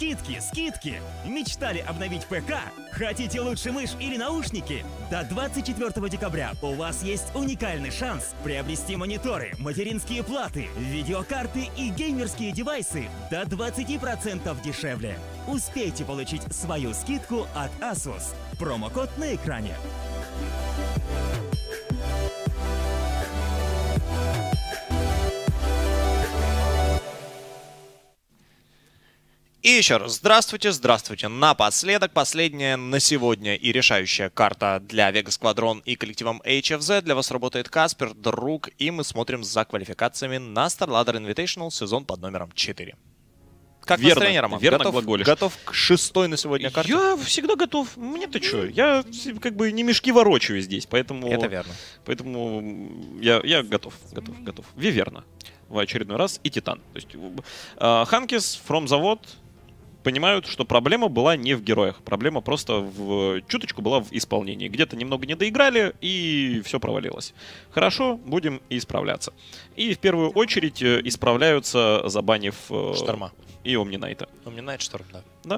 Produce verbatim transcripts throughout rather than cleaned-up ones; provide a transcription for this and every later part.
Скидки, скидки! Мечтали обновить ПК? Хотите лучше мышь или наушники? До двадцать четвёртого декабря у вас есть уникальный шанс приобрести мониторы, материнские платы, видеокарты и геймерские девайсы до двадцати процентов дешевле. Успейте получить свою скидку от Asus. Промокод на экране. И еще раз здравствуйте, здравствуйте. Напоследок, последняя на сегодня и решающая карта для Vega Squadron и коллективом эйч эф зет. Для вас работает Каспер, друг, и мы смотрим за квалификациями на StarLadder Invitational, сезон под номером четыре. Как верно, настроение, Роман? Верно готов, глаголишь. готов к шестой на сегодня карте? Я всегда готов. Мне-то что? Я как бы не мешки ворочаю здесь, поэтому... Это верно. Поэтому я, я готов, готов, готов. Виверна в очередной раз и Титан. То есть uh, Ханкис, From завод понимают, что проблема была не в героях. Проблема просто в чуточку была в исполнении. Где-то немного не доиграли, и все провалилось. Хорошо, будем исправляться. И в первую очередь исправляются, забанив Шторма и Омнинайта. Омнинайт, Шторм, да. Да.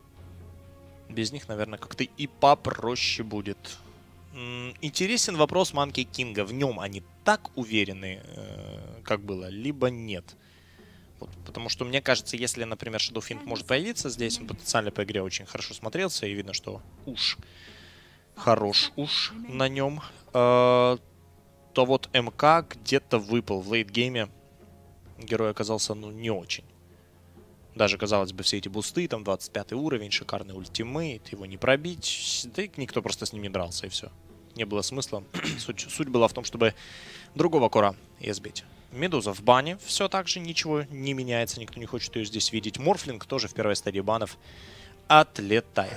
Без них, наверное, как-то и попроще будет. М-м, интересен вопрос Манки Кинга. В нем они так уверены, э- как было, либо нет? Вот, потому что мне кажется, если, например, Shadowfiend может появиться здесь, он потенциально по игре очень хорошо смотрелся, и видно, что уж хорош уж на нем, э- то вот МК где-то выпал в лейтгейме. Герой оказался, ну, не очень. Даже, казалось бы, все эти бусты, там двадцать пятый уровень, шикарный ультимейт, его не пробить, да и никто просто с ним не дрался, и все. Не было смысла. Суть, суть была в том, чтобы другого кора избить. Медуза в бане, все так же, ничего не меняется, никто не хочет ее здесь видеть. Морфлинг тоже в первой стадии банов отлетает.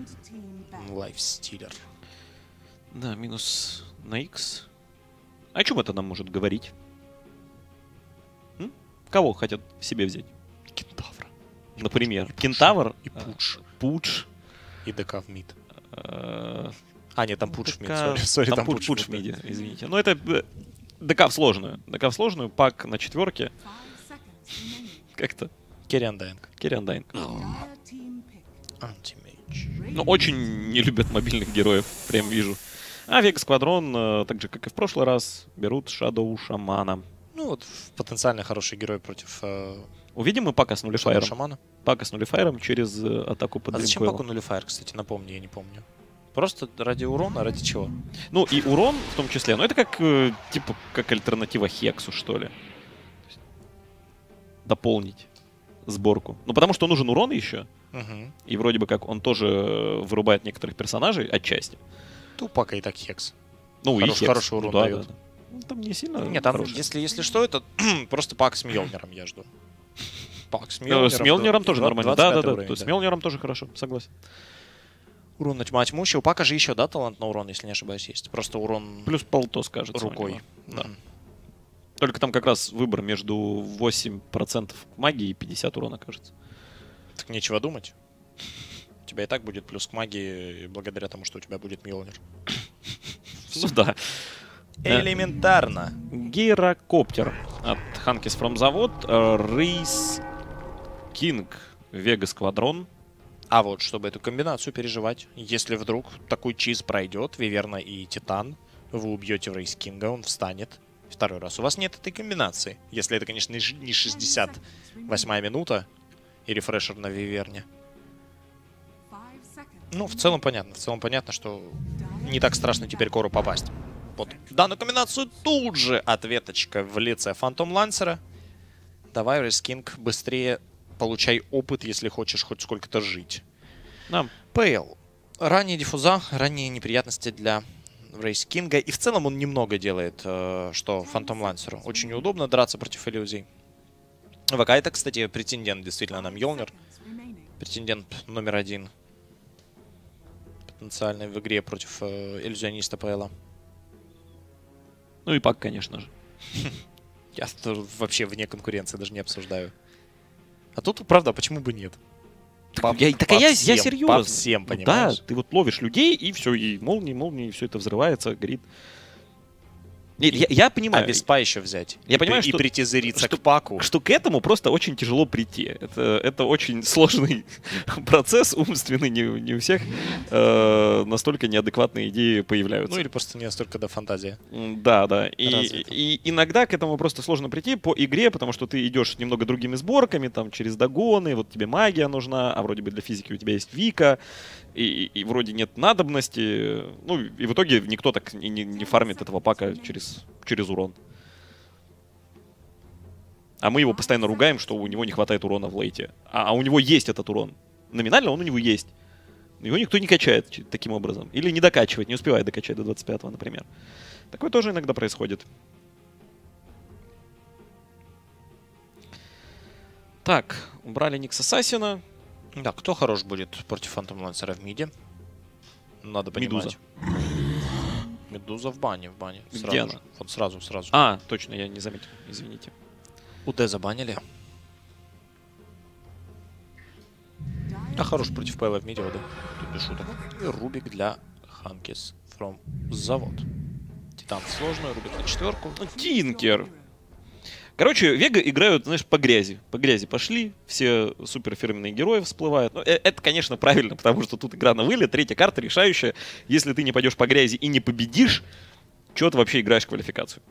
Лайфстилер. Да, минус на X. О чем это нам может говорить? М? Кого хотят себе взять? Кентавра. Например, и Кентавр и Пудж. Пудж. И ДК в мид. Э, А, нет, там Пудж в мид, ДК сори, сори, Там там Пудж Пудж в в мид. миде, извините. Но это э, ДК в сложную. ДК в сложную, пак на четверке. Как-то. Керриан Дайнг. Керриан Дайнг. Антимейдж. Ну, очень не любят мобильных героев, прям вижу. А Vega Squadron, э, так же, как и в прошлый раз, берут Shadow Шамана. Ну вот, потенциально хороший герой против э, Увидим мы Пака с нулифайром. Шамана. Пака с нулифайром через э, атаку под А зачем Dreamcoil. Паку нулифайр, кстати, напомни, я не помню. Просто ради урона, ради чего? Ну, и урон в том числе. Но это как, э, типа, как альтернатива Хексу, что ли. То есть дополнить сборку. Ну, потому что нужен урон еще. Угу. И вроде бы как он тоже вырубает некоторых персонажей отчасти. У Пака и так Хекс. Ну, Хорош- и Хекс. хороший урон Ну, да, дает. да, да. Ну, там не сильно Нет, там, хороший. если, если что, это просто Пак с Мьёлниром я жду. Пак с Э, Мьёлниром. С Мьёлниром тоже два- нормально. двадцать Да, да, пятый да. уровень, То есть да. с Мьёлниром тоже хорошо, согласен. Урон на тьма тьмущий. У Пака же еще, да, талант на урон, если не ошибаюсь, есть. Просто урон Плюс полтос, кажется. у рукой. него. Да. Мгм. Только там как раз выбор между восемь процентов магии и пятьдесят урона, кажется. Так нечего думать. У тебя и так будет плюс к магии, благодаря тому, что у тебя будет Мьёлнир. Ну да. Элементарно. Гирокоптер от Ханкис From завод. Рейс Кинг Vega Squadron. А вот, чтобы эту комбинацию переживать, если вдруг такой чиз пройдет, Виверна и Титан, вы убьете в Рейс Кинга, он встанет. Второй раз. У вас нет этой комбинации. Если это, конечно, не шестьдесят восьмая минута и рефрешер на Виверне. Ну, в целом понятно. В целом понятно, что не так страшно теперь Кору попасть. Вот данную комбинацию тут же ответочка в лице Фантом Лансера. Давай, Рейс Кинг, быстрее получай опыт, если хочешь хоть сколько-то жить. Да. Пейл. Ранние диффуза, ранние неприятности для Рейс Кинга. И в целом он немного делает, э, что Фантом Лансеру. Очень неудобно драться против иллюзий. ВК это, кстати, претендент действительно на Мьёлнир. Претендент номер один. Потенциальный в игре против э, иллюзиониста Пейла. Ну и Пак, конечно же. Я тоже вообще вне конкуренции даже не обсуждаю. А тут, правда, почему бы нет? По- Я, так по а я, я всем, серьезно. По всем, Ну понимаешь? да, ты вот ловишь людей, и все, и молнии, молнии, все это взрывается, горит. Нет, я, я понимаю. А Виспа еще взять. Я и, понимаю, и что, прийти зыриться что, к Паку. Что к этому просто очень тяжело прийти. Это, это очень сложный процесс, умственный, не, не у всех э, настолько неадекватные идеи появляются. Ну или просто не настолько до фантазии. Да, да. И, и иногда к этому просто сложно прийти по игре, потому что ты идешь немного другими сборками, там через догоны, вот тебе магия нужна, а вроде бы для физики у тебя есть Вика. И, и вроде нет надобности. Ну, и в итоге никто так не, не, не фармит этого Пака через, через урон. А мы его постоянно ругаем, что у него не хватает урона в лейте. А, а у него есть этот урон. Номинально он у него есть. Его никто не качает таким образом. Или не докачивает, не успевает докачать до двадцать пятого, например. Такое тоже иногда происходит. Так, убрали Никс Ассасина. Да, кто хорош будет против Phantom Lancer в миде? Надо понимать. Медуза. Медуза в бане, в бане. Где Сразу она? же. Вот сразу, сразу. А, точно, я не заметил. Извините. УД забанили. А хорош против ПЛ в миде, УД. Тут без шуток. И Рубик для Ханкис from завод. Титан сложный, Рубик на четверку. Ну, Тинкер. Короче, Вега играют, знаешь, по грязи. По грязи пошли, все суперфирменные герои всплывают. Ну, это, конечно, правильно, потому что тут игра на вылет, третья карта решающая. Если ты не пойдешь по грязи и не победишь, чего ты вообще играешь в квалификацию?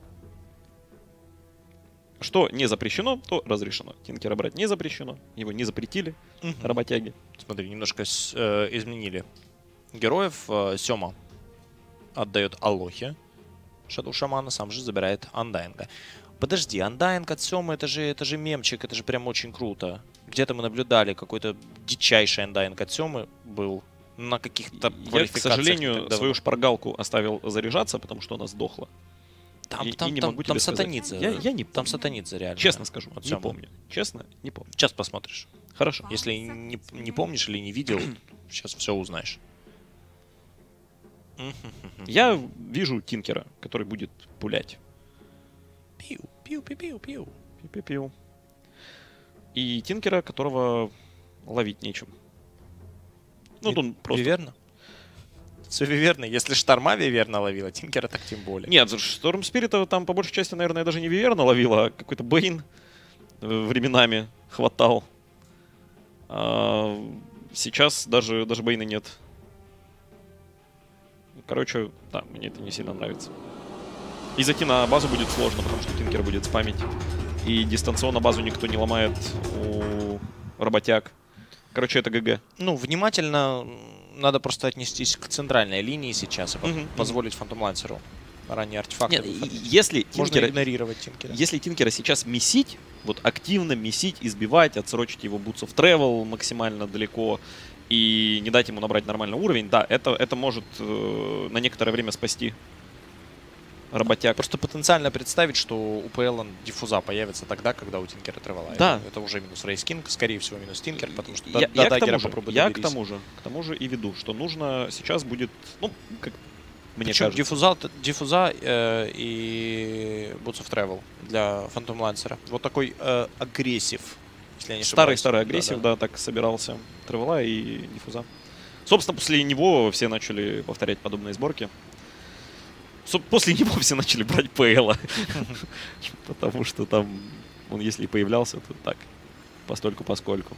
Что не запрещено, то разрешено. Тинкера брать не запрещено, его не запретили, Угу. работяги. Смотри, немножко с, э, изменили героев. Э, Сёма отдает Алохе Шадоу Шамана, сам же забирает Андайнга. Подожди, Андайнг от Сёмы, это же, это же мемчик, это же прям очень круто. Где-то мы наблюдали, какой-то дичайший Андайнг от Сёмы был на каких-то Я, к сожалению, свою шпаргалку оставил заряжаться, потому что она сдохла. Там, И- там, и не там, могу там тебе сказать. сатанидзе. Я, я не Там помню. сатанидзе реально. Честно скажу, от не Сёмы. помню. Честно, не помню. Сейчас посмотришь. Хорошо. Если не, не помнишь или не видел, сейчас все узнаешь. Я вижу Тинкера, который будет пулять. Пиу, пиу, пиу, пиу, пиу. Пиу-пиу-пиу. И Тинкера, которого ловить нечем. Ну, Ви- он просто... Виверна? Все Виверна. Если Шторма Виверна ловила, Тинкера так тем более. Нет, Шторм Спирита там по большей части, наверное, даже не Виверна ловила, а какой-то Бэйн э, временами хватал. А сейчас даже, даже Бэйна нет. Короче, да, мне это не сильно нравится. И зайти на базу будет сложно, потому что Тинкер будет спамить. И дистанционно базу никто не ломает у работяг. Короче, это ГГ. Ну, внимательно надо просто отнестись к центральной линии сейчас и Мгм, позволить Phantom Lancer'у ранние артефакты Нет, и- выходить. если Можно Тинкера, игнорировать Тинкера. если Тинкера сейчас месить, вот активно месить, избивать, отсрочить его Boots of Travel максимально далеко и не дать ему набрать нормальный уровень, да, это, это может э, на некоторое время спасти работяг. Просто потенциально представить, что у ПЛ диффуза появится тогда, когда у Тинкера Тревела. Да. Это, это уже минус Рейс Кинг, скорее всего минус Тинкер, потому что Я, до, я до к даггера тому же, попробуй я к доберись. тому же, к тому же и веду, что нужно сейчас будет, ну, как мне Причем кажется. диффуза, диффуза э, и Boots of Travel для Phantom Lancer. Вот такой э, агрессив, если я не ошибаюсь. Старый-старый агрессив, да, так собирался Тревела и Диффуза. Собственно, после него все начали повторять подобные сборки. Со- После него все начали брать ПЛа. Потому что там он, если и появлялся, то так, постольку-поскольку.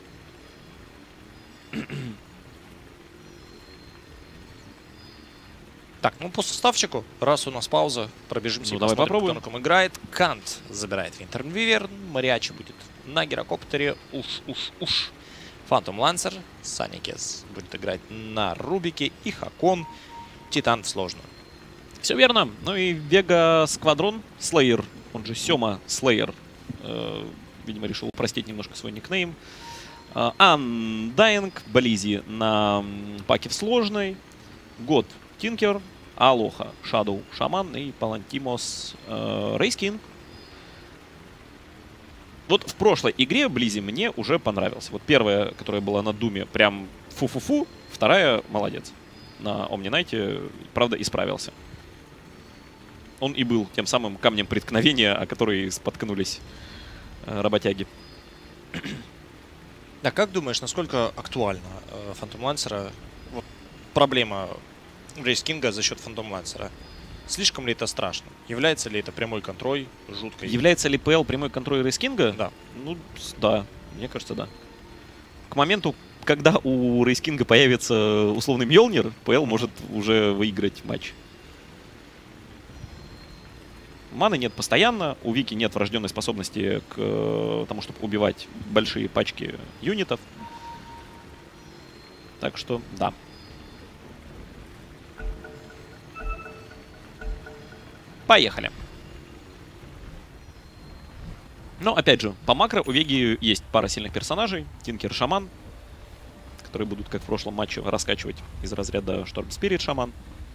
Так, ну по составчику, раз у нас пауза, пробежимся Ну, и давай посмотрим, попробуем. кто на ком играет. Кант забирает Винтерн Виверн, Мариачи будет на Гирокоптере, уж, уж, уж. Фантом Лансер, Саникес будет играть на Рубике и Хакон, Титан в сложную. Все верно. Ну и Вега Сквадрон Слеер, он же Сёма Слеер, э, видимо, решил упростить немножко свой никнейм. Э, Undying, Бализи на м, паке в сложной. Год Тинкер, Алоха, Шадоу Шаман и Палантимос э, Рейскин. Вот в прошлой игре Близи мне уже понравился. Вот первая, которая была на Думе, прям фу-фу-фу. Вторая молодец. На Омнинайте, правда, исправился. Он и был тем самым камнем преткновения, о который споткнулись э, работяги. Да, как думаешь, насколько актуальна Фантом Лансера вот, проблема Рейс Кинга за счет Фантом Лансера? Слишком ли это страшно? Является ли это прямой контроль жуткой? Является ли ПЛ прямой контроль Рейскинга? Да. Ну, да. Мне кажется, да. К моменту, когда у Рейскинга появится условный Мьёлнир, ПЛ может уже выиграть матч. Маны нет постоянно, у Вики нет врожденной способности к э, тому, чтобы убивать большие пачки юнитов. Так что, да. Поехали. Но, опять же, по макро у Веги есть пара сильных персонажей. Тинкер, Шаман, которые будут, как в прошлом матче, раскачивать из разряда Шторм Спирит Шаман.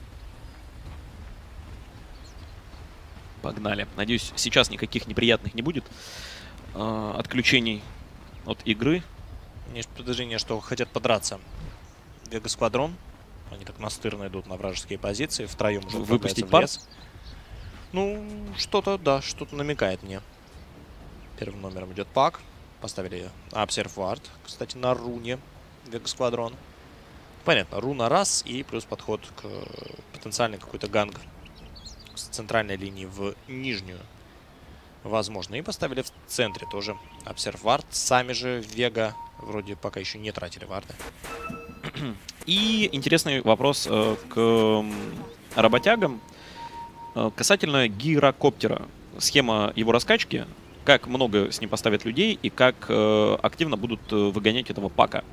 Погнали. Надеюсь, сейчас никаких неприятных не будет э, отключений от игры. Есть подозрение, что хотят подраться Вега Сквадрон. Они так настырно идут на вражеские позиции. Втроем уже выпустить в лес. Ну, что-то, да, что-то намекает мне. Первым номером идет Пак. Поставили Observe Ward, кстати, на руне Вега Сквадрон. Понятно, руна раз и плюс подход к потенциальной какой-то ганг с центральной линии в нижнюю. Возможно. И поставили в центре тоже Observe Ward. Сами же Вега вроде пока еще не тратили варды. И интересный вопрос э, к э, работягам. Э, касательно гирокоптера. Схема его раскачки. Как много с ним поставят людей и как э, активно будут э, выгонять этого Пака.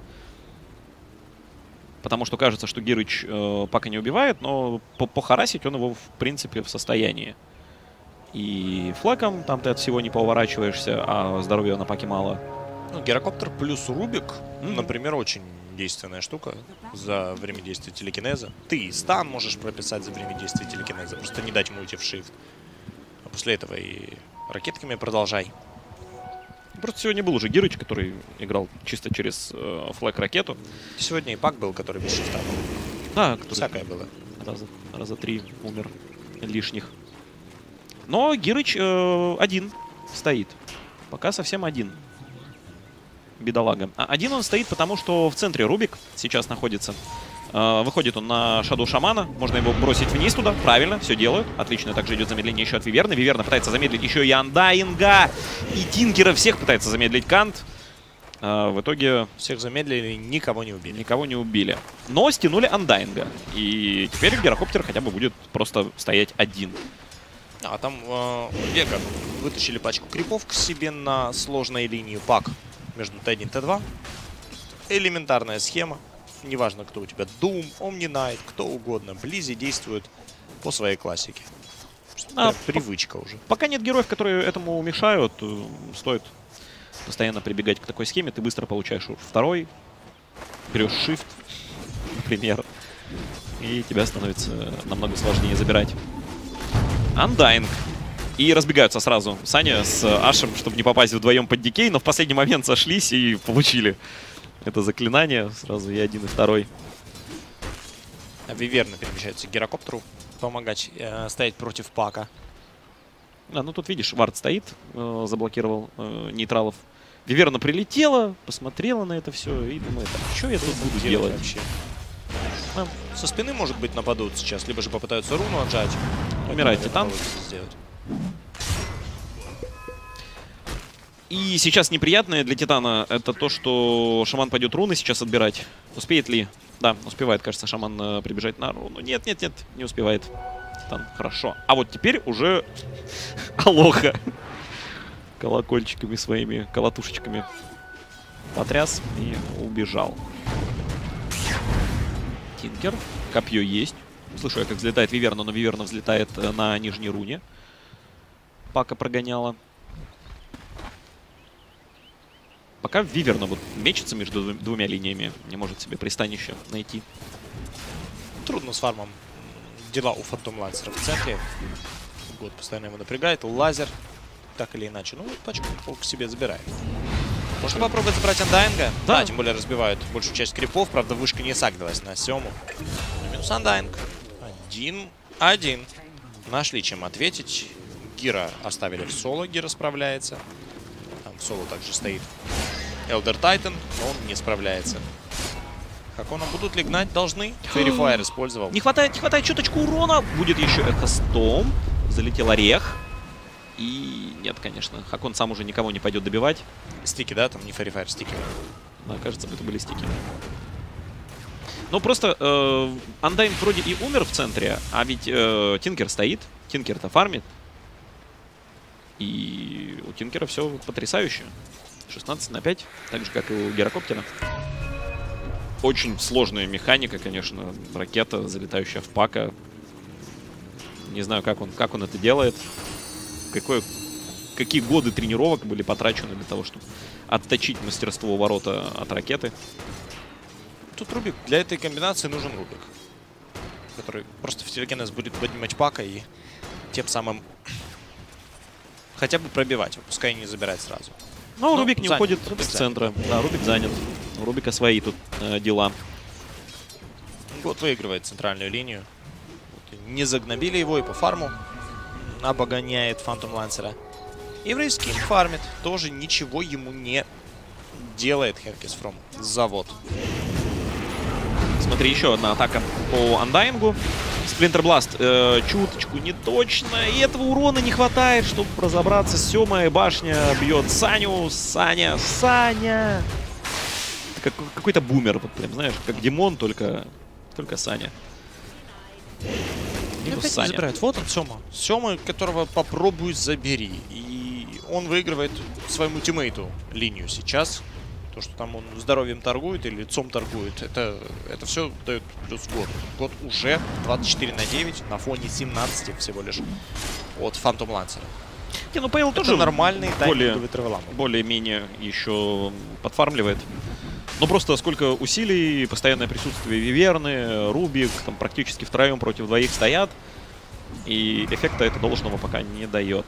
Потому что кажется, что Гирыч э, Пака не убивает, но похарасить он его, в принципе, в состоянии. И флэком там ты от всего не поворачиваешься, а здоровья на Паке мало. Ну, гирокоптер плюс Рубик, Mm-hmm. например, очень действенная штука за время действия телекинеза. Ты и стан можешь прописать за время действия телекинеза, просто не дать ему уйти в shift. А после этого и ракетками продолжай. Просто сегодня был уже Гирыч, который играл чисто через э, флэк-ракету. Сегодня и Пак был, который без шифта был. Да, который Всякое было. раза, раза три умер лишних. Но Гирыч э, один стоит. Пока совсем один. Бедолага. А один он стоит, потому что в центре Рубик сейчас находится. Э, выходит он на Шаду Шамана. Можно его бросить вниз туда. Правильно, все делают. Отлично. Также идет замедление еще от Виверны. Виверна пытается замедлить еще и Андайнга. И Тинкера. Всех пытается замедлить Кант. Э, в итоге... Всех замедлили, никого не убили. Никого не убили. Но стянули Андайнга. И теперь гирокоптер хотя бы будет просто стоять один. А там э, Вега вытащили пачку крипов к себе на сложной линии. Пак между Т один и Т два. Элементарная схема. Неважно, кто у тебя. Doom, Omni-Knight, кто угодно. Близи действует по своей классике. А, привычка уже. Пока нет героев, которые этому мешают, стоит постоянно прибегать к такой схеме. Ты быстро получаешь второй, берешь shift, например, и тебя становится намного сложнее забирать. Undying. И разбегаются сразу Саня с Ашем, чтобы не попасть вдвоем под дикей, но в последний момент сошлись и получили это заклинание. Сразу и один, и второй. А Виверна перемещается к гирокоптеру помогать э, стоять против Пака. А, ну тут видишь, Вард стоит, э, заблокировал э, нейтралов. Виверна прилетела, посмотрела на это все и думает, а что я тут буду делать вообще? А, со спины, может быть, нападут сейчас, либо же попытаются руну отжать. Умирает Титан. И сейчас неприятное для Титана это то, что Шаман пойдет руны сейчас отбирать. Успеет ли? Да, успевает, кажется, Шаман э, прибежать на руну. Нет, нет, нет, не успевает. Титан, хорошо. А вот теперь уже Алоха. Колокольчиками своими, колотушечками потряс и убежал. Тинкер. Копье есть. Слышу я, как взлетает Виверна, но Виверна взлетает э, на нижней руне. Пака прогоняла. Пока Виверна вот мечется между двумя линиями, не может себе пристанище найти. Трудно с фармом. Дела у Фантом Лансера в центре. Год постоянно его напрягает. Лазер, так или иначе. Ну, пачку к себе забирает. Можно попробовать забрать Андайнга. Да. да, тем более разбивают большую часть крипов. Правда, вышка не сагдалась на Сему. Но минус Андайнг. Один. Один. Нашли чем ответить. Гира оставили в соло. Гира справляется. Там в соло также стоит Элдер Тайтан, но он не справляется. Хакона будут ли гнать? Должны. Fairy Fire использовал. Не хватает, не хватает чуточку урона. Будет еще Эхостом. Залетел Орех. И нет, конечно, Хакон сам уже никого не пойдет добивать. Стики, да? Там не Fairy Fire, стики. Да, кажется, это были стики. Ну, просто э, Undying вроде и умер в центре, а ведь э, Тинкер стоит. Тинкер-то фармит. И у Тинкера все потрясающе. шестнадцать на пять, так же, как и у Герокоптера. Очень сложная механика, конечно. Ракета, залетающая в пака. Не знаю, как он, как он это делает. Какое, какие годы тренировок были потрачены для того, чтобы отточить мастерство ворота от ракеты. Тут Рубик. Для этой комбинации нужен Рубик, который просто в телекинез будет поднимать пака и тем самым хотя бы пробивать, пускай не забирать сразу. Но, Но Рубик не занят. уходит Рубик с центра. занят. Да, Рубик занят. У Рубика свои тут э, дела. Вот выигрывает центральную линию. Не загнобили его и по фарму. Обгоняет Фантом Лансера. И Рейскин фармит. Тоже ничего ему не делает Херкис Фром. Завод. Смотри, еще одна атака по Андайнгу. Сплинтербласт э, чуточку не точно. И этого урона не хватает, чтобы разобраться. Сёмая башня бьет Саню. Саня, Саня. Это как, какой-то бумер, вот прям, знаешь, как Димон, только, только Саня. Минус Саня. Забирает. Вот он, Сёма. Сёма, которого попробуй забери. И он выигрывает своему тиммейту линию сейчас. То, что там он здоровьем торгует или лицом торгует, это, это все дает плюс год. Год уже двадцать четыре на девять на фоне семнадцати всего лишь от Фантом Лансера. Не, ну Пейл тоже нормальный более, тайминговый тревелам. более-менее еще подфармливает. Но просто сколько усилий, постоянное присутствие Виверны, Рубик, там практически втроем против двоих стоят. И эффекта это должного пока не дает.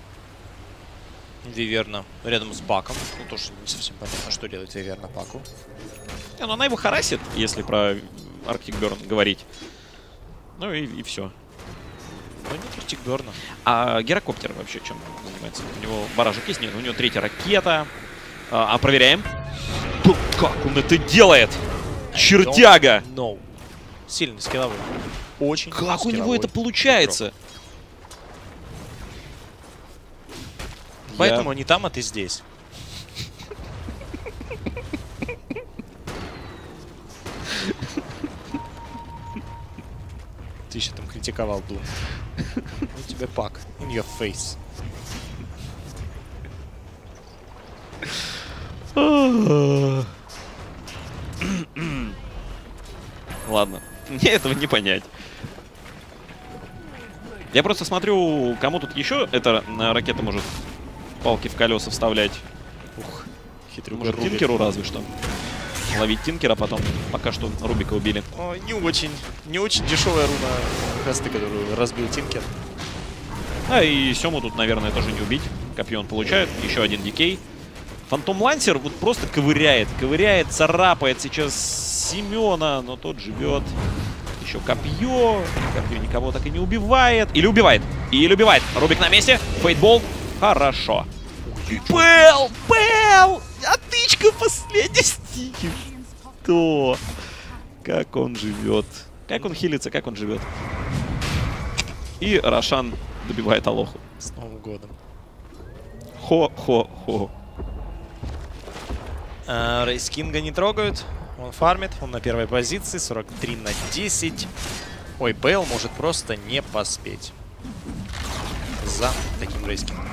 Виверна рядом с Паком. Ну, тоже не совсем понятно, что делает Виверна Паку. Не, ну она его харасит, если про Arctic Burn говорить. Ну и, и все. Ну, нет Arctic Burn. А Герокоптер вообще чем занимается? У него баражик есть? Нет, у него третья ракета. А, а проверяем. Да как он это делает? Чертяга! No. Сильный скилловой. Очень Как у него это получается? Поэтому Я... они там, а ты здесь. Ты еще там критиковал Дум. У тебя пак. In your face. Ладно. Мне этого не понять. Я просто смотрю, кому тут еще эта ракета может палки в колеса вставлять. Ух, хитрый Может, Рубик. Тинкеру разве что. Ловить Тинкера потом. Пока что Рубика убили. О, не очень, не очень дешевая руна хосты, которую разбил Тинкер. А и Сему тут, наверное, тоже не убить. Копье он получает. Еще один дикей. Фантом Лансер вот просто ковыряет. Ковыряет, царапает сейчас Семена, но тот живет. Еще копье. Копье никого так и не убивает. Или убивает. Или убивает. Рубик на месте. Фейтбол. Хорошо. Пэл! Пэл! Отычка последней стики. Что? Как он живет? Как он хилится, как он живет? И Рошан добивает Алоху. С Новым годом. Хо-хо-хо. А, Рейс Кинга не трогают. Он фармит. Он на первой позиции. сорок три на десять. Ой, Пейл может просто не поспеть за таким Рейс Кингом.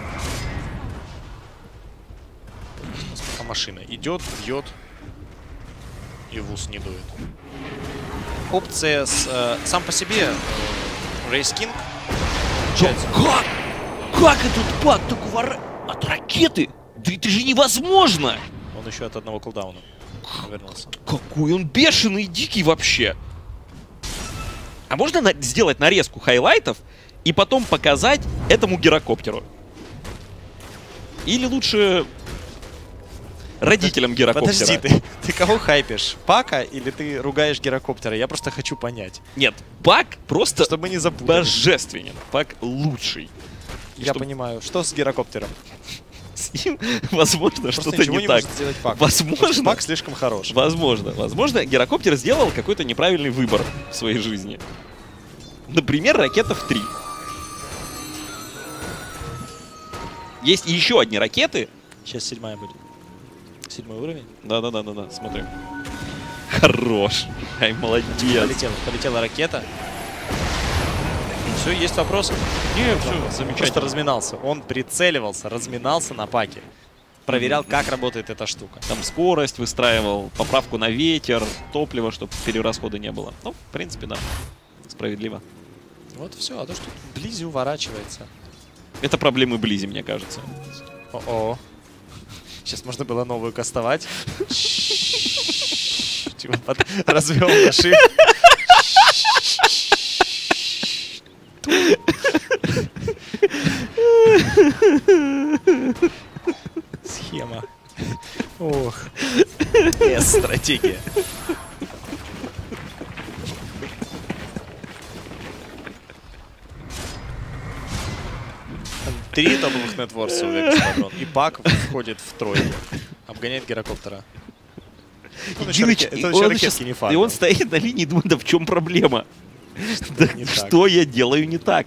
Пока машина идет, бьет. И в ус не дует. Опция с, э, сам по себе Рейс Кинг. Как? Как этот пак такого от ракеты? Да это же невозможно! Он еще от одного кулдауна вернулся. Какой он бешеный и дикий вообще! А можно на сделать нарезку хайлайтов и потом показать этому гирокоптеру? Или лучше родителям гирокоптера? Подожди, ты, ты кого хайпишь? Пака или ты ругаешь гирокоптера? Я просто хочу понять. Нет, пак просто Чтобы не запутать. божественен. Пак лучший. И Я чтоб- понимаю. Что с гирокоптером? с ним, возможно, что-то ничего не, не так. может сделать Пак. Возможно. Пак слишком хорош. Возможно. Возможно, Гирокоптер сделал какой-то неправильный выбор в своей жизни. Например, ракета в три. Есть еще одни ракеты. Сейчас седьмая будет. Седьмой уровень. Да-да-да-да-да, смотрим. Хорош. Ай, молодец. Полетела, полетела ракета. Все, есть вопросы? Не, все, Просто замечательно. разминался. Он прицеливался, разминался на паке. Проверял, как работает эта штука. Там скорость выстраивал, поправку на ветер, топливо, чтобы перерасхода не было. Ну, в принципе, да. Справедливо. Вот все, а то, что Близи уворачивается. Это проблемы Близи, мне кажется. О-о. Сейчас можно было новую кастовать. Типа развел наши. Схема. Ох. С-стратегия. Три топовых нетворса у Вега Сквадрон. И Пак входит в тройку. Обгоняет Гирокоптера. Димыч, и, он сейчас- и он стоит на линии и думает, да в чем проблема? Да не так? что я делаю не так?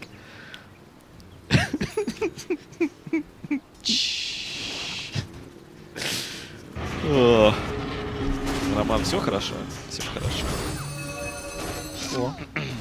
О. Роман, все хорошо? Все хорошо. О.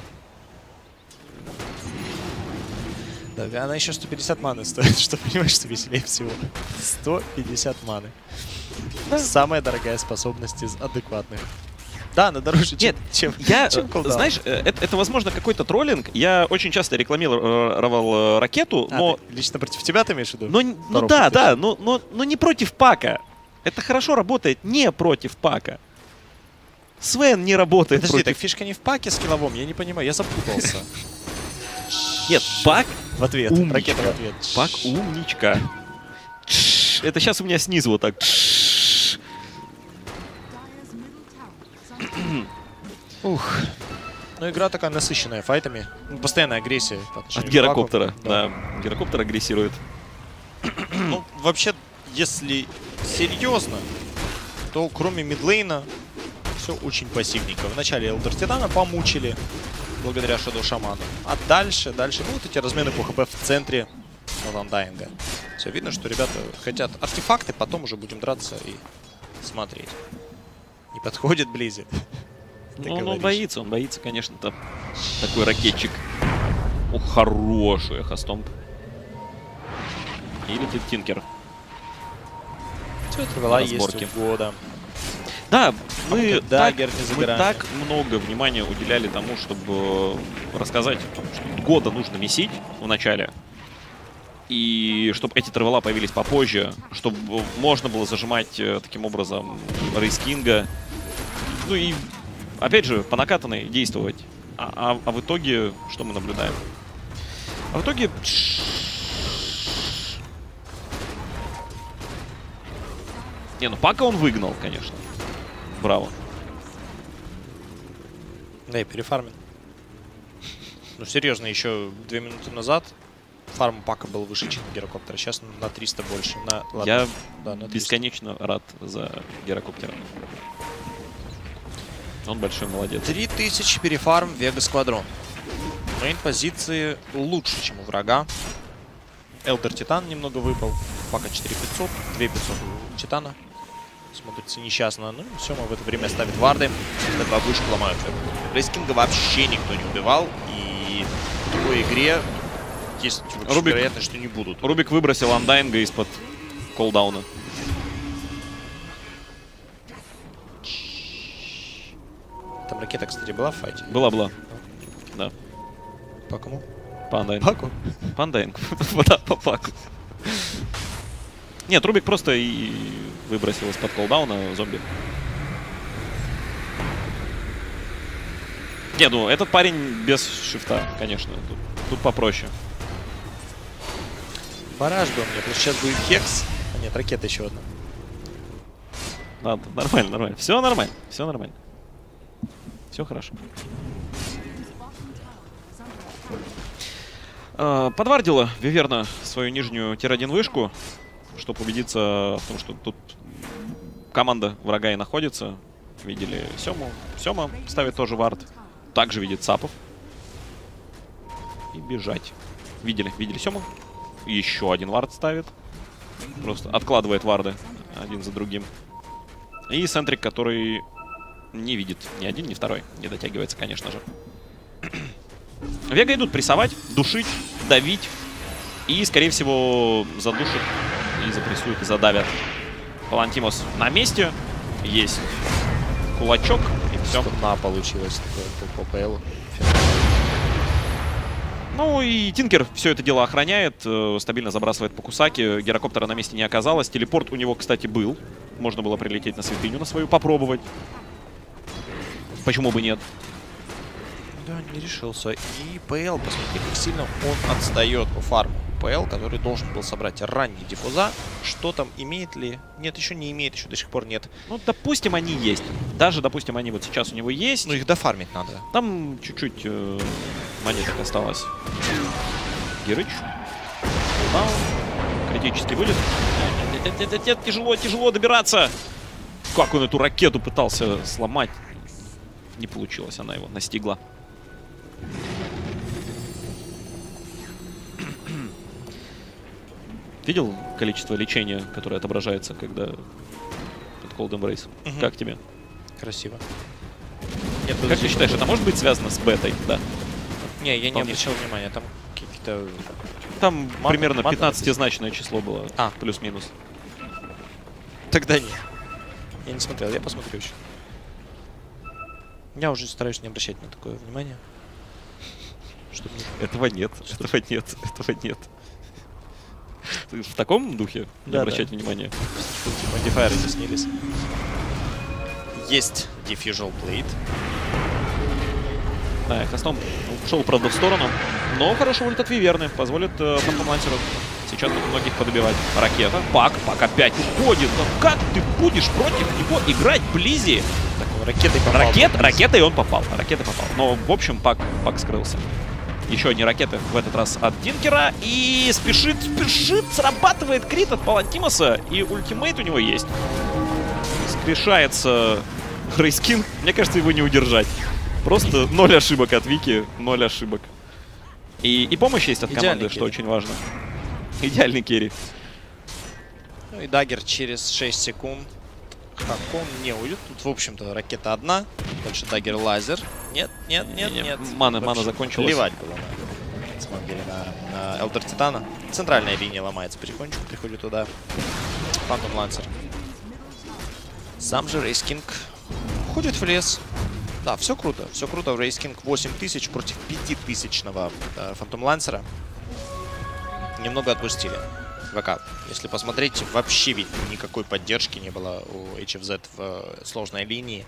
Да, она еще сто пятьдесят маны стоит, что понимаешь, что веселее всего. сто пятьдесят маны. Самая дорогая способность из адекватных. Да, она дороже, чем, Нет, чем, Я, чем кулдаун. знаешь, э, это, это, возможно, какой-то троллинг. Я очень часто рекламировал э, ракету, А, но... ты лично против тебя ты имеешь в виду? но ну Пару да, пытаешь? да, но, но, но не против Пака. Это хорошо работает не против Пака. Свен не работает Подожди, против... так фишка не в паке скилловом, я не понимаю, я запутался. Нет, Пак В ответ, умничка. ракета в ответ. Пак умничка. Тш, это сейчас у меня снизу вот так. Тш. Ух. Ну, игра такая насыщенная файтами. Ну, постоянная агрессия. по От отношению к гирокоптера. Паку. Да. Гирокоптер агрессирует. Ну, вообще, если серьезно, то кроме мидлейна все очень пассивненько. Вначале Элдер Титана помучили, благодаря Shadow Шаману. А дальше, дальше, ну, вот эти размены по хп в центре Undying. Все видно, что ребята хотят артефакты, потом уже будем драться и смотреть. Не подходит Близи. Ты Ну, он говоришь. боится, он боится, конечно, там такой ракетчик. О, хороший эхостомп. И летит Тинкер. Все, Тревела есть Разборки. у года. Да, мы, вот так, Даггер не за мы горами. так много внимания уделяли тому, чтобы рассказать, что года нужно месить в начале. И чтобы эти тревела появились попозже, чтобы можно было зажимать э, таким образом Рейс Кинга. Ну и, опять же, по накатанной действовать. А, а, а в итоге, что мы наблюдаем? А в итоге... Не, ну Пака он выгнал, конечно. Браво. Да и перефармин. Ну, серьезно, еще две минуты назад фарм Пака был выше, чем Гирокоптера. Сейчас на триста больше. На, ладно, Я да, на триста. бесконечно рад за Гирокоптера. Он большой молодец. три тысячи перефарм Вега Сквадрон. Мейн позиции лучше, чем у врага. Элдер Титан немного выпал. Пака четыре пятьсот, две пятьсот у Титана. Смотрится несчастно. Ну, все, мы в это время ставит варды. На два вышку ломают. Рейскинга вообще никто не убивал. И в такой игре есть очень Рубик. вероятность, что не будут. Рубик выбросил Андайнга из-под колдауна. Там ракета, кстати, была в файте? Была-была. Да. По кому? По Андайнгу. Паку? По Андайнгу. Да, по Паку. Нет, Рубик просто и выбросил из-под колдауна зомби. Не, ну этот парень без шифта, конечно. Тут, тут попроще. Бараж был мне. Потому что сейчас будет Хекс. А нет, ракета еще одна. Ладно, нормально, нормально. Все нормально, все нормально. Все хорошо. А, подвардила Виверна свою нижнюю тир один вышку. чтобы убедиться в том, что тут команда врага и находится. Видели Сему. Сема ставит тоже вард. Также видит Цапов. И бежать. Видели, видели Сему. Еще один вард ставит. Просто откладывает варды один за другим. И Сентрик, который не видит ни один, ни второй. Не дотягивается, конечно же. Вега идут прессовать, душить, давить. И, скорее всего, задушат и запрессуют, и задавят. Палантимос на месте. Есть кулачок. И все. На получилось по ПЛ. Ну и Тинкер все это дело охраняет. Э, стабильно забрасывает по Кусаке. Гирокоптера на месте не оказалось. Телепорт у него, кстати, был. Можно было прилететь на святыню на свою, попробовать. Почему бы нет? Да, не решился. И ПЛ, посмотри, как сильно он отстает по фарму. ПЛ, который должен был собрать ранние диффуза. Что там, имеет ли? Нет, еще не имеет, еще до сих пор нет. Ну, допустим, они есть. Даже, допустим, они вот сейчас у него есть. Ну, их дофармить надо. Там чуть-чуть э, монеток осталось. Герыч. Даун. Критический вылет. Нет, нет, нет, нет, нет, тяжело, тяжело добираться. Как он эту ракету пытался сломать. Не получилось, она его настигла. Видел количество лечения, которое отображается, когда под Cold Embrace? Угу. Как тебе? Красиво. Нет, как ты считаешь, это может быть связано с бетой? Да. Не, я не Вполне. обращал внимания, там какие-то... Там Мат- примерно матом пятнадцатизначное число было. А. Плюс-минус. Тогда нет. Я не смотрел, я посмотрю еще. Я уже стараюсь не обращать на такое внимание. Чтобы не... Этого нет, этого нет, этого нет. Ты в таком духе не Да, обращать да. внимания? Модифайеры не снились. Есть Diffusal Plate. Да, Кастом ушел, правда, в сторону. Но хороший ульт от Виверны позволит э, Фантомлансеру сейчас тут многих подобивать. Ракета. Пак. Пак опять уходит. Но как ты будешь против него играть, Близи? Так, ну, ракетой попал. Ракет, ракетой он попал. Ракетой попал. Но, в общем, Пак, Пак скрылся. Еще одни ракеты, в этот раз от Тинкера. И спешит, спешит, срабатывает крит от Палантимоса. И ультимейт у него есть. Скрешается Рейскин. Мне кажется, его не удержать. Просто ноль ошибок от Вики, ноль ошибок. И, и помощь есть от Идеальный команды, керри. что очень важно. Идеальный керри. Ну и даггер через шесть секунд. Хакон не уйдет. Тут, в общем-то, ракета одна. Дальше даггер лазер. Нет, нет, нет, Не-не, нет. мана- Вообще мана закончилась. Плевать было на, на самом деле, на, на Элдер Титана. Центральная линия ломается потихонечку. Приходит туда Фантом Лансер. Сам же Рейс Кинг уходит в лес. Да, все круто. Все круто. В Рейс Кинг восемь тысяч против пятитысячного э, Фантом Лансера. Немного отпустили. ВК. Если посмотреть, вообще ведь никакой поддержки не было у эйч эф зет в э, сложной линии.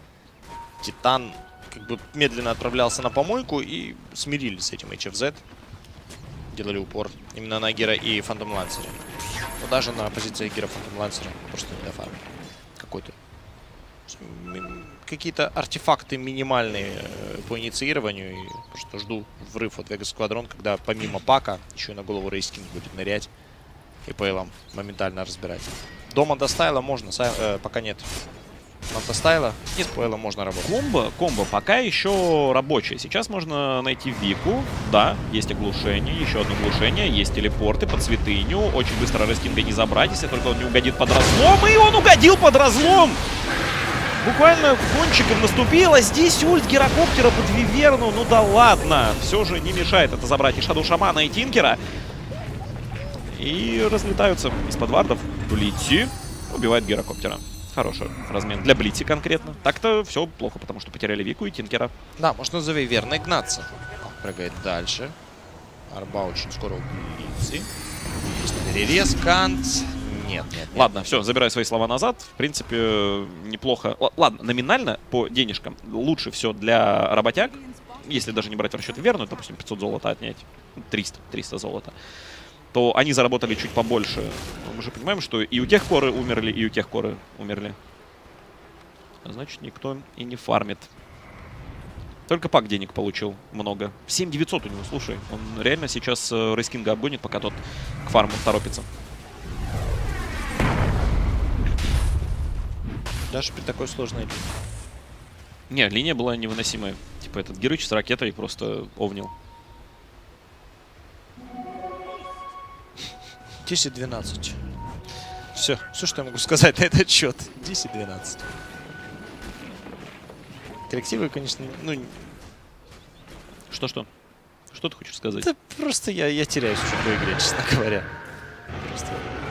Титан как бы медленно отправлялся на помойку и смирились с этим эйч эф зет. Делали упор именно на Гера и Фантом Лансере. Но даже на позиции Гера Фантом Лансера просто не дофармил. Какой-то какие-то артефакты минимальные э, по инициированию. И просто жду врыв от Vegas Squadron, когда помимо пака еще и на голову Рейскинг будет нырять и ПЛом моментально разбирать. Дома до стайла можно, э, пока нет. Нам до стайла и с ПЛом можно работать. Комбо, комбо пока еще рабочее. Сейчас можно найти Вику. Да, есть оглушение, еще одно оглушение. Есть телепорты под святыню. Очень быстро Рейскинга не забрать, если только он не угодит под разлом. И он угодил под разлом! Буквально кончиком наступила. Здесь ульт Гирокоптера под Виверну. Ну да ладно. Все же не мешает это забрать и Шаду Шамана, и Тинкера. И разлетаются из-под вардов. Блити убивает Гирокоптера. Хороший размен для Блити конкретно. Так-то все плохо, потому что потеряли Вику и Тинкера. Да, можно за Виверной гнаться. Он прыгает дальше. Арба очень скоро у Блити. Перерез, кант. Нет, нет, нет. Ладно, все, забираю свои слова назад. В принципе, неплохо. Л ладно, номинально по денежкам лучше все для работяг. Если даже не брать в расчет верную, допустим, пятьсот золота отнять, триста, триста золота, то они заработали чуть побольше. Мы же понимаем, что и у тех коры умерли, и у тех коры умерли. Значит, никто и не фармит. Только Пак денег получил много. семь девятьсот у него, слушай. Он реально сейчас Рейскинга обгонит, пока тот к фарму торопится. Даже при такой сложной линии. Не, линия была невыносимая. Типа этот Герыч с ракетой просто овнил. десять двенадцать. Все, все, что я могу сказать на этот счет. десять двенадцать. Коллективы, конечно, ну... Что-что? Что ты хочешь сказать? Да просто я, я теряюсь в чужой игре, честно говоря. Просто...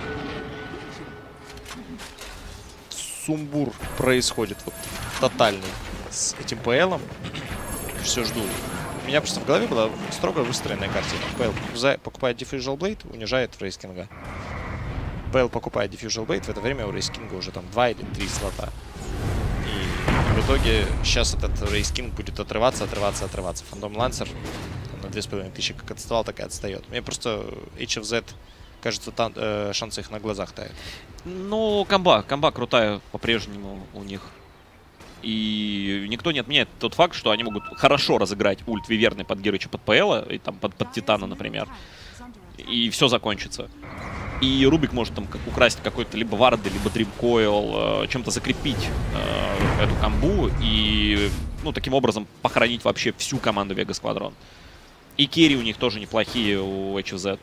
Сумбур происходит вот тотальный с этим ПЛом. Все жду. У меня просто в голове была строго выстроенная картина. ПЛ покупает Diffusal Blade, унижает Рейскинга. ПЛ покупает Diffusal Blade, в это время у Рейскинга уже там два или три слота. И в итоге сейчас этот Рейскинг будет отрываться, отрываться, отрываться. Фантом Лансер на две с половиной тысячи как отставал, так и отстает. Мне просто эйч эф зет, кажется, там, э, шансы их на глазах тают. Ну, комба. Комба крутая по-прежнему у них. И никто не отменяет тот факт, что они могут хорошо разыграть ульт Виверны под Герыча, под ПЛа, и там под, под Титана, например. И все закончится. И Рубик может там как, украсть какой-то либо варды, либо дримкоил, э, чем-то закрепить э, эту комбу и, ну, таким образом похоронить вообще всю команду Вега Сквадрон. И керри у них тоже неплохие у эйч эф зет.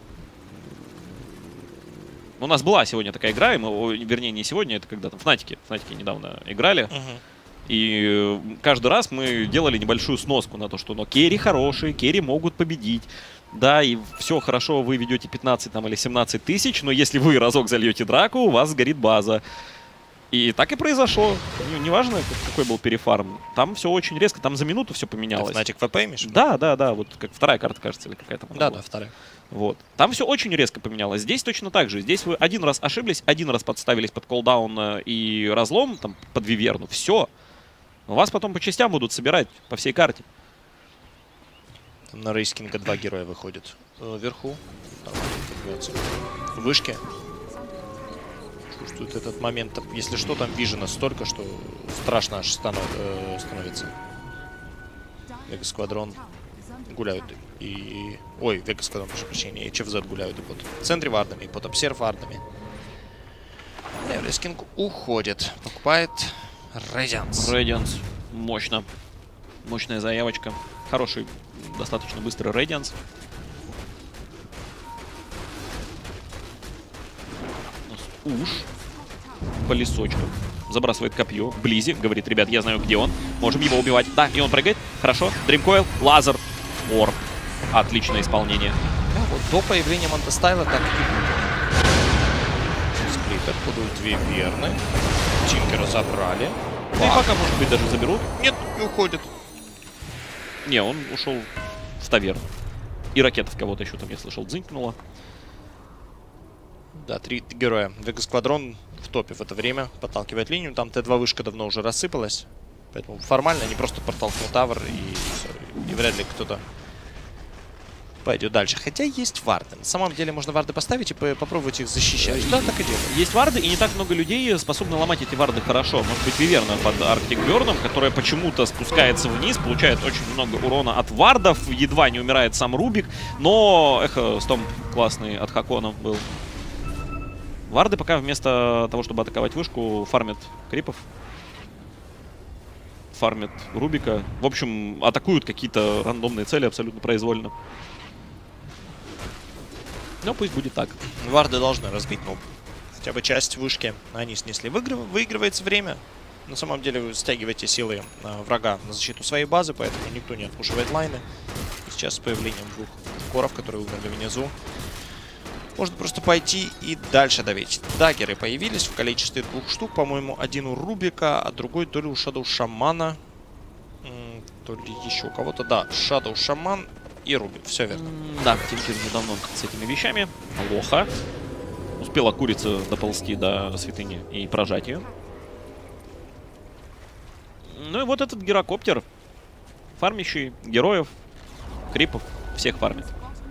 У нас была сегодня такая игра, и мы, вернее, не сегодня, это когда там Фнатики, Фнатики недавно играли. Uh-huh. И каждый раз мы делали небольшую сноску на то, что но керри хорошие, керри могут победить. Да, и все хорошо, вы ведете пятнадцать там, или семнадцать тысяч, но если вы разок зальете драку, у вас сгорит база. И так и произошло. Неважно, какой был перефарм. Там все очень резко, там за минуту все поменялось. Фнатик ВП, имеешь? Да, да, да, вот как вторая карта, кажется, или какая-то. Да, да, вторая. Вот. Там все очень резко поменялось. Здесь точно так же. Здесь вы один раз ошиблись, один раз подставились под колдаун и разлом, там, под Виверну. Все. Но вас потом по частям будут собирать по всей карте. Там на Рейскинга два героя выходят. Вверху. Там, в вышке. Чувствует этот момент. Если что, там вижена столько, что страшно аж станов, э, становится. Вега Сквадрон гуляют и... Ой, Вега Сквадрон, прошу прощения, эйч эф зет гуляют и под центре вардами, и под обсерв вардами. Рейскинг уходит. Покупает Radiance. Radiance. Мощно. Мощная заявочка. Хороший, достаточно быстрый Radiance. Уж по лесочкам. Забрасывает копье. Близи. Говорит, ребят, я знаю, где он. Можем его убивать. Да, и он прыгает. Хорошо. Дримкоил. Лазер. Орб. Отличное исполнение. Да, вот до появления Монтестайла так и Сплиттер. Будут две верны. Тинкера забрали. Ну и пока, может быть, даже заберут. Нет, не уходит. Не, он ушел в таверну. И ракета в кого-то еще там, я слышал, дзынькнула. Да, три героя. Вега Сквадрон в топе в это время подталкивает линию. Там Т два вышка давно уже рассыпалась. Поэтому формально они просто протолкнут тавр и все. И вряд ли кто-то пойдет дальше. Хотя есть варды. На самом деле можно варды поставить и попробовать их защищать. Да, так и делают. Есть варды, и не так много людей способны ломать эти варды хорошо. Может быть, Виверна под Арктик Бёрном, которая почему-то спускается вниз, получает очень много урона от вардов, едва не умирает сам Рубик, но Эхо Стомп классный от Хакона был. Варды пока вместо того, чтобы атаковать вышку, фармят крипов. Фармят Рубика. В общем, атакуют какие-то рандомные цели абсолютно произвольно. Но пусть будет так. Варды должны разбить, ну, хотя бы часть вышки они снесли. Выигрыв... Выигрывается время. На самом деле вы стягиваете силы э, врага на защиту своей базы, поэтому никто не отпушивает лайны. И сейчас с появлением двух коров, которые умерли внизу, можно просто пойти и дальше давить. Даггеры появились в количестве двух штук. По-моему, один у Рубика, а другой то ли у Шадоу Шамана, то ли еще у кого-то. Да, Шадоу Шаман и Рубик. Все верно. Да, Тинкер уже давно с этими вещами. Лоха. Успела курица доползти до святыни и прожать ее. Ну и вот этот гирокоптер. Фармящий героев, крипов, всех фармит.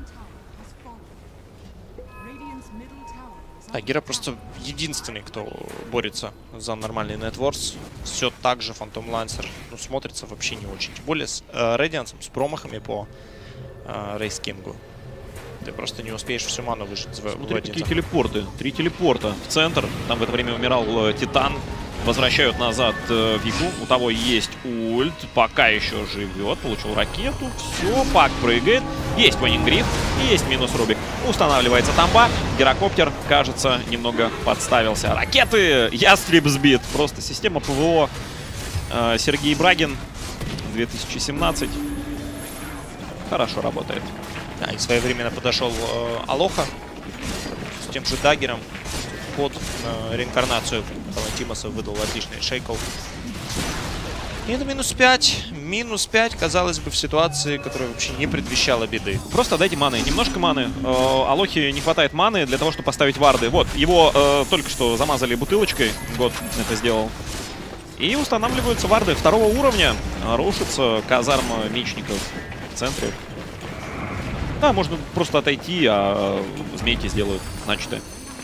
А Гера просто единственный, кто борется за нормальный нетворс. Все так же Фантом Лансер, ну, смотрится вообще не очень. Тем более с э, Radiance, с промахами по э, Рейскингу. Ты просто не успеешь всю ману выжить в, Смотри, в один какие заход. телепорты. Три телепорта в центр. Там в это время умирал э, Титан. Возвращают назад э, Вику. У того есть ульт. Пока еще живет. Получил ракету. Все, пак прыгает. Есть Ванингриф. И есть минус Рубик. Устанавливается тамба. Гирокоптер, кажется, немного подставился. Ракеты! Ястреб сбит. Просто система ПВО. Э, Сергей Брагин. две тысячи семнадцать. Хорошо работает. Да, и своевременно подошел э, Алоха с тем же даггером. Под э, реинкарнацию Палантимоса выдал отличный шейкл. И это минус пять. Минус пять, казалось бы, в ситуации, которая вообще не предвещала беды. Просто дайте маны. Немножко маны. Э, Алохе не хватает маны для того, чтобы поставить варды. Вот, его э, только что замазали бутылочкой. Год это сделал. И устанавливаются варды второго уровня. Рушится казарма мечников в центре. Да, можно просто отойти, а змейки сделают начатое.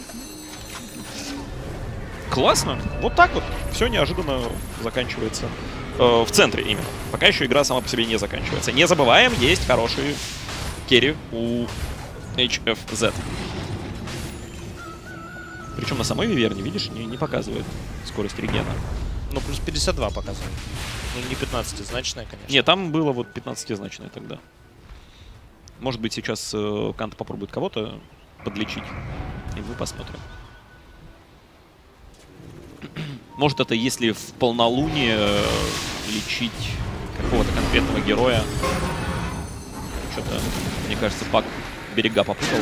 Классно. Вот так вот. Все неожиданно заканчивается. Э, в центре именно. Пока еще игра сама по себе не заканчивается. Не забываем, есть хорошие керри у эйч эф зет. Причем на самой Виверне, видишь, не, не показывает скорость регена. Ну, плюс пятьдесят два показывает. Ну, не пятнадцатизначная, конечно. Нет, там было вот пятнадцатизначное тогда. Может быть, сейчас э, Канта попробует кого-то подлечить. И мы посмотрим. Может, это если в полнолуние э, лечить какого-то конкретного героя. Что-то, мне кажется, пак берега попутал.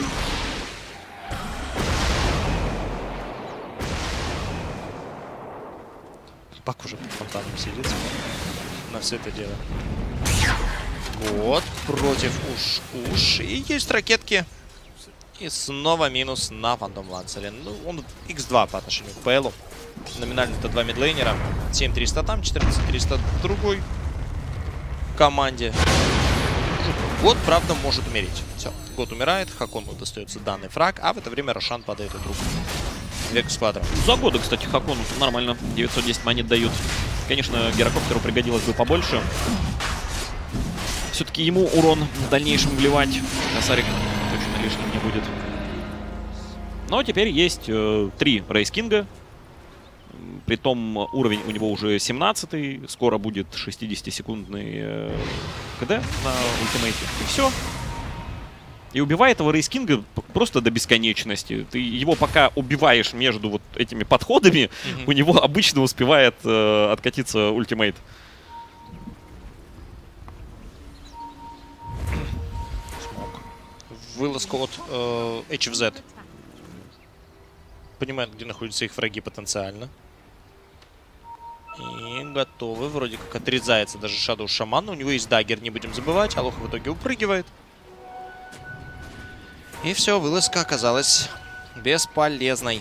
Пак уже под фонтаном сидит на все это дело. Вот, против уж-уж. И есть ракетки. И снова минус на Фантом Ланцеле. Ну, он икс два по отношению к ПЛу. Номинально это два мидлейнера. семь триста там, четырнадцать триста в другой команде. Год, правда, может умереть. Все, Год умирает, Хакону достается данный фраг, а в это время Рошан падает у друга. Век Сквадра. За годы, кстати, Хакону нормально. девятьсот десять монет дают. Конечно, Гирокоптеру пригодилось бы побольше. Все-таки ему урон в дальнейшем вливать. Косарик точно лишним не будет. Но теперь есть э, три Рейс Кинга. Притом уровень у него уже семнадцатый. Скоро будет шестидесятисекундный э, КД на ультимейте. И все. И убивает этого Рейс Кинга просто до бесконечности. Ты его пока убиваешь между вот этими подходами, mm-hmm. у него обычно успевает э, откатиться ультимейт. Вылазка от э, эйч эф зет. Понимают, где находятся их враги потенциально. И готовы. Вроде как отрезается даже Shadow Shaman. У него есть даггер, не будем забывать. Алоха в итоге упрыгивает. И все, вылазка оказалась бесполезной.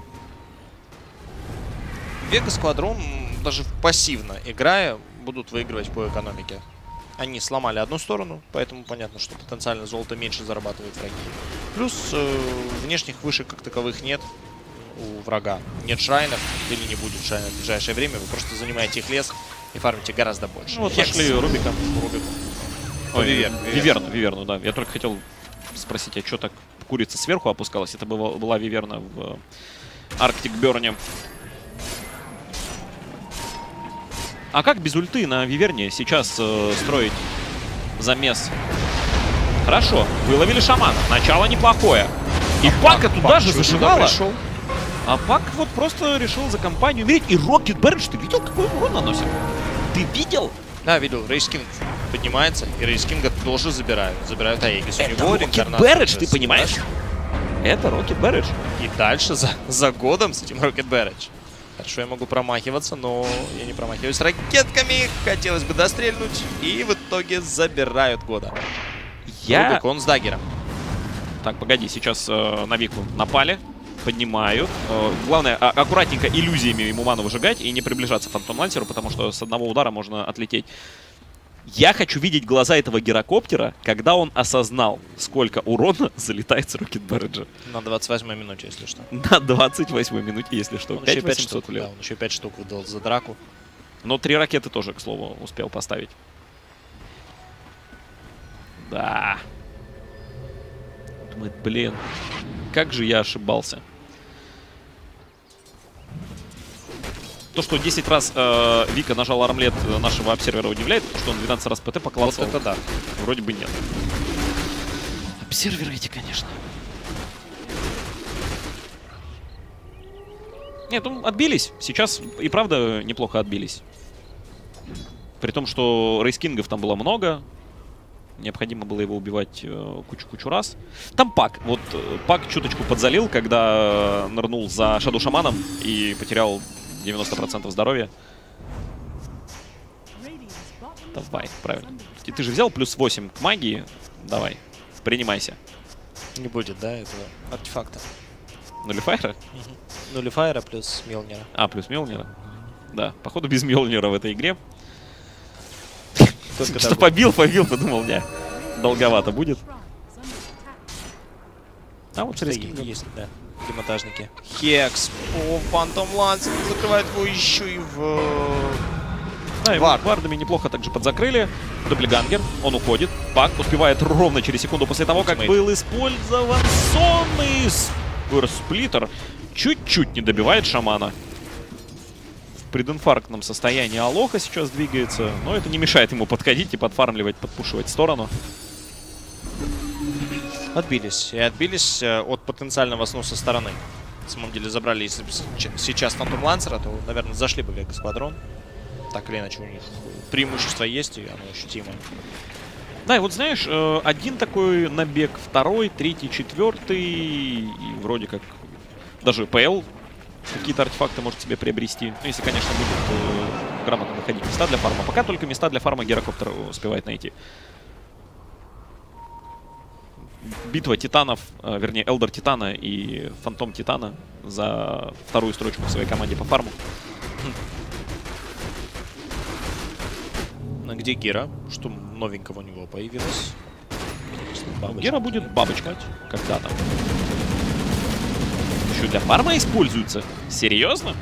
Вега Сквадрон, даже пассивно играя, будут выигрывать по экономике. Они сломали одну сторону, поэтому понятно, что потенциально золото меньше зарабатывают враги. Плюс э, внешних вышек как таковых нет у врага. Нет шрайнов или не будет шрайнов в ближайшее время. Вы просто занимаете их лес и фармите гораздо больше. Ну, вот нашли Рубика. Рубику. Ой, Виверну, Виверну, Виверну, да. Я только хотел спросить, а что так курица сверху опускалась? Это была, была Виверна в Арктик Берне. А как без ульты на Виверне сейчас э, строить замес? Хорошо, выловили шамана. Начало неплохое. И а Пака туда Пак же зашивала. А Пак вот просто решил за компанию умереть. И Рокет Бэридж, ты видел, какой урон наносит? Ты видел? Да, видел. Рейс Кинг поднимается, и Рейс Кинга тоже забирают. Забирают Аегис. Это Рокет Бэридж, ты понимаешь? Это Рокет Бэридж. И дальше за, за годом с этим Рокет Бэридж. Хорошо, я могу промахиваться, но я не промахиваюсь ракетками. Хотелось бы дострельнуть. И в итоге забирают года. Я... Рубик, он с даггером. Так, погоди, сейчас э, на Вику напали. Поднимают. Э, главное, а, аккуратненько иллюзиями ему ману выжигать и не приближаться к Фантом Лансеру, потому что с одного удара можно отлететь. Я хочу видеть глаза этого гирокоптера, когда он осознал, сколько урона залетает с Рокет Бэриджа. На двадцать восьмой минуте, если что. На двадцать восьмой минуте, если что. Он еще пять штук, да, он еще пять штук выдал за драку. Но три ракеты тоже, к слову, успел поставить. Да. Думает, блин, как же я ошибался. То, что десять раз э, Вика нажал армлет нашего обсервера, удивляет, что он двенадцать раз ПТ поклацал. Вот это да. Вроде бы нет. Обсерверы эти, конечно. Нет, ну отбились. Сейчас и правда неплохо отбились. При том, что рейскингов там было много. Необходимо было его убивать кучу-кучу э, раз. Там Пак. Вот э, Пак чуточку подзалил, когда нырнул за Шаду Шаманом и потерял девяносто процентов здоровья. Давай, правильно. И ты же взял плюс восемь к магии. Давай, принимайся. Не будет, да, этого артефакта. Нулифайра? Угу. Нулифайра плюс Милнира. А, плюс Милнира. Да, походу без Милнира в этой игре. Что побил, побил, подумал, не, долговато будет. А вот смотри, есть, да, демонтажники. Хекс, о, Фантом Ланс закрывает его еще и в... Да, его вардами неплохо также подзакрыли. Дубльгангер, он уходит. Пак успевает ровно через секунду после того, как был использован сонный сплиттер. Чуть-чуть не добивает шамана. В прединфарктном состоянии Алоха сейчас двигается, но это не мешает ему подходить и подфармливать, подпушивать в сторону. Отбились. И отбились от потенциального сну со стороны. На самом деле забрали, если бы сейчас Фантом Лансера, то, наверное, зашли бы Вега Сквадрон. Так или иначе у них преимущество есть, и оно ощутимое. Да, и вот знаешь, один такой набег, второй, третий, четвертый, и вроде как даже ПЛ какие-то артефакты может себе приобрести. Ну, если, конечно, будет э, грамотно находить места для фарма. Пока только места для фарма Герокоптер успевает найти. Битва Титанов, э, вернее, Элдер Титана и Фантом Титана за вторую строчку в своей команде по фарму. А где Гера? Что новенького у него появилось? Гера будет бабочка когда-то. Еще для фарма используется? Серьезно?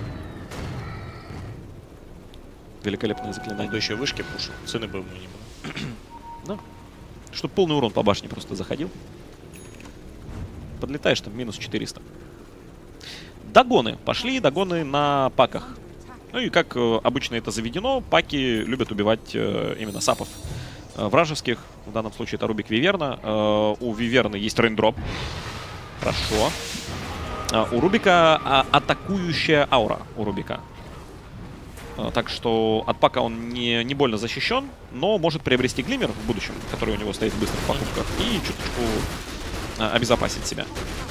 Великолепное заклинание. Он бы еще вышки пушил. Цены бы ему не было. Да. Чтобы полный урон по башне просто заходил. Подлетаешь там минус четыреста. Догоны. Пошли догоны на паках. Ну и как э, обычно это заведено, паки любят убивать э, именно сапов э, вражеских. В данном случае это Рубик Виверна. Э, у Виверны есть рейндроп. Хорошо. Uh, у Рубика uh, атакующая аура у Рубика. Uh, так что от пака он не, не больно защищен, но может приобрести глиммер в будущем, который у него стоит в быстрых покупках, и чуточку uh, обезопасить себя.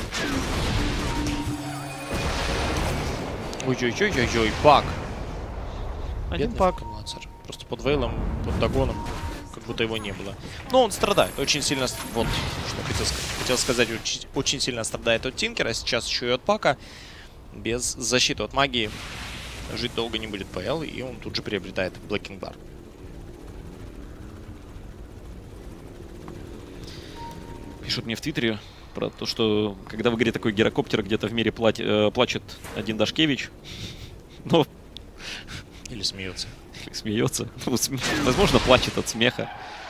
Ой-ой-ой-ой-ой, Пак. Один Бедный Пак. Просто под вейлом, под догоном, как будто его не было. Но он страдает очень сильно. Вот, что хотел, хотел сказать, очень, очень сильно страдает от Тинкера, сейчас еще и от Пака. Без защиты от магии жить долго не будет ПЛ, и он тут же приобретает Блэкинг Бар. Пишут мне в Твиттере про то, что когда в игре такой герокоптер, где-то в мире платит, э, плачет один Дашкевич. Но... Или смеется. Или смеется. Возможно, плачет от смеха.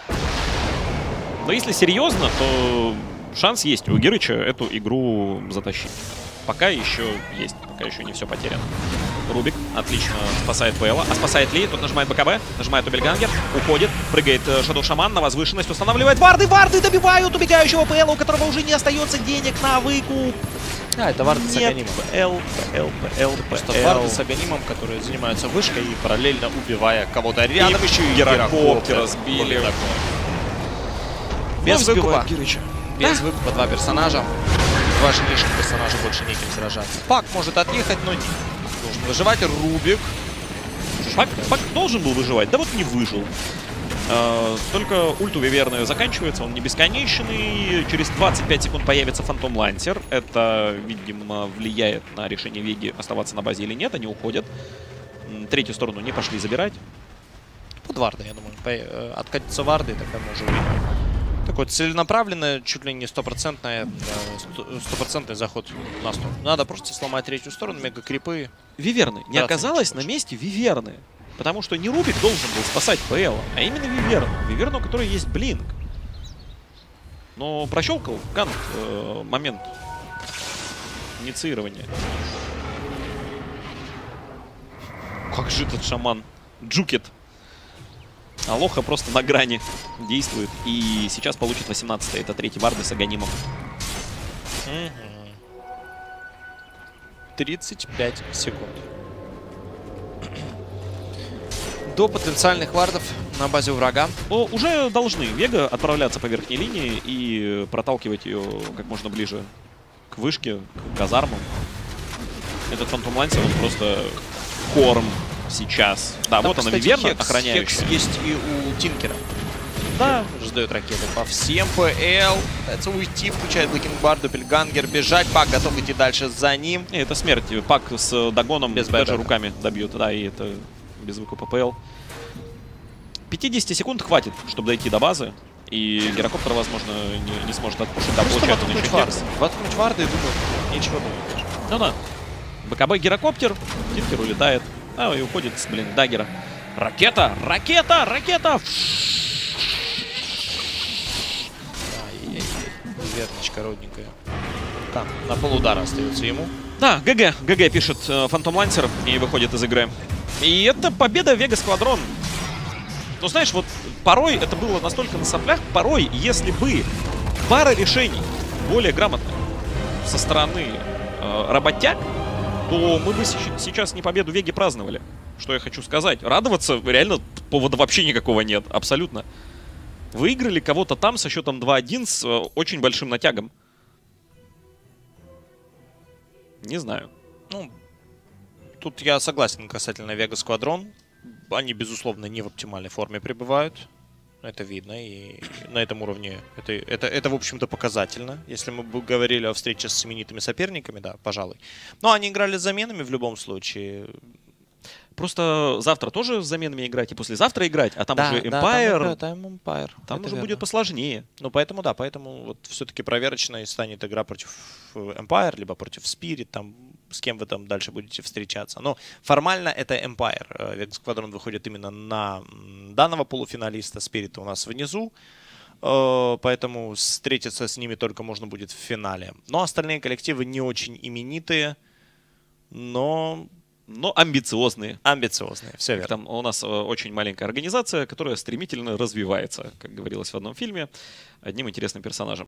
Но если серьезно, то шанс есть у Герыча эту игру затащить. Пока еще есть. Пока еще не все потеряно. Рубик отлично спасает ПЛа. А спасает ли? Тут нажимает БКБ, нажимает Дубльгангер, уходит, прыгает Шадоу Шаман на возвышенность, устанавливает варды. Варды добивают убегающего ПЛа, у которого уже не остается денег на выкуп. А, это варды с аганимом. ПЛ, ПЛ, ПЛ, Просто варды с аганимом, которые занимаются вышкой и параллельно убивая кого-то рядом. Еще и гирокоптер разбили. Без выкупа. Без да? выкупа два персонажа. Два лишних персонажа, больше неким сражаться. Пак может отъехать, но не должен выживать. Рубик. Пак, Пак должен был выживать, да вот не выжил. Uh, только ульт у Виверны заканчивается, он не бесконечный. Через двадцать пять секунд появится Фантом Лансер. Это, видимо, влияет на решение Веги, оставаться на базе или нет. Они уходят. Третью сторону не пошли забирать. Под варды, я думаю. По откатятся варды, тогда мы уже увидим. Такой целенаправленный, чуть ли не стопроцентный, стопроцентный заход на сторону. Надо просто сломать третью сторону, мега-крипы. Виверны. Не оказалось на месте Виверны. Потому что не Рубик должен был спасать ПЛ, а именно Виверну. Виверну, у которой есть блинк. Но прощелкал Гант э, момент инициирования. Как же этот шаман джукет. Алоха просто на грани действует. И сейчас получит восемнадцатый. Это третий варды с Аганимом. тридцать пять секунд. До потенциальных вардов на базе у врага. О, уже должны Вега отправляться по верхней линии и проталкивать ее как можно ближе к вышке, к казармам. Этот Фантом Лансер, он просто корм сейчас. Да, Там, вот кстати, она, Виверна, Хекс, охраняющая. Хекс есть и у Тинкера. Да. Ждет ракеты по всем. ПЛ. Пытается уйти, включает Блэкингбар, Доппельгангер. Бежать. Пак готов идти дальше за ним. И это смерть. Пак с догоном Без даже бэкбэка. руками добьет. Да, и это без выкупа ПЛ. пятьдесят секунд хватит, чтобы дойти до базы. И Гирокоптер, возможно, не, не сможет отпушить. Да, получает он еще Хекс. Воткнуть варды и думаю, нечего думать. Ну да. БКБ Гирокоптер. Тинкер улетает. А, и уходит с, блин, даггера. Ракета! Ракета! Ракета! Верничка родненькая. Там, на полудара остается ему. Да, ГГ. ГГ пишет Фантом Лансер и выходит из игры. И это победа Вега Сквадрон. Ну, знаешь, вот порой это было настолько на соплях, порой, если бы пара решений более грамотных со стороны э, работяг, то мы бы сейчас не победу Веги праздновали. Что я хочу сказать. Радоваться реально повода вообще никакого нет. Абсолютно. Выиграли кого-то там со счетом два один с э, очень большим натягом. Не знаю. Ну, тут я согласен касательно Вега Сквадрон. Они, безусловно, не в оптимальной форме пребывают. Это видно. И на этом уровне это, это, это в общем-то, показательно. Если мы бы говорили о встрече с именитыми соперниками, да, пожалуй. Но они играли с заменами в любом случае. Просто завтра тоже с заменами играть и послезавтра играть, а там Да, уже да, Empire. там, там Empire. Там Это уже верно. будет посложнее. Ну, поэтому, да, поэтому вот все-таки проверочной станет игра против Empire, либо против Spirit, там, с кем вы там дальше будете встречаться. Но формально это Empire. Вега Сквадрон выходит именно на данного полуфиналиста, Spirit у нас внизу, поэтому встретиться с ними только можно будет в финале. Но остальные коллективы не очень именитые, но... Но амбициозные. Амбициозные, все верно. Там у нас э, очень маленькая организация, которая стремительно развивается, как говорилось в одном фильме, одним интересным персонажем.